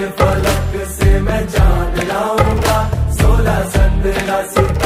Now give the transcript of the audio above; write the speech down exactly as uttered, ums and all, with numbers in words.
फलक से मैं जान लाऊंगा, सोलह संद्रा सितारे